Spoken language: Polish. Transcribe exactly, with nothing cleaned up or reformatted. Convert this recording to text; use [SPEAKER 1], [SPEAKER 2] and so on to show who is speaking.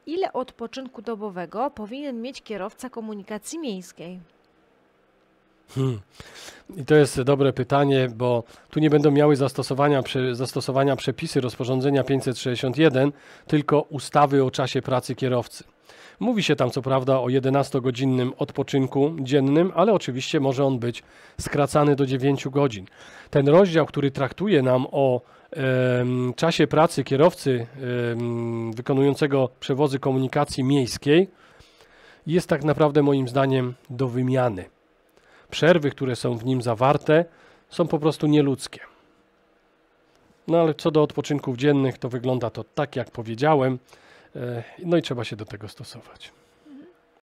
[SPEAKER 1] ile odpoczynku dobowego powinien mieć kierowca komunikacji miejskiej?
[SPEAKER 2] Hmm. I to jest dobre pytanie, bo tu nie będą miały zastosowania, zastosowania przepisy rozporządzenia pięćset sześćdziesiąt jeden, tylko ustawy o czasie pracy kierowcy. Mówi się tam co prawda o jedenastogodzinnym odpoczynku dziennym, ale oczywiście może on być skracany do dziewięciu godzin. Ten rozdział, który traktuje nam o em, czasie pracy kierowcy em, wykonującego przewozy komunikacji miejskiej, jest tak naprawdę moim zdaniem do wymiany. Przerwy, które są w nim zawarte, są po prostu nieludzkie. No ale co do odpoczynków dziennych, to wygląda to tak, jak powiedziałem. No i trzeba się do tego stosować.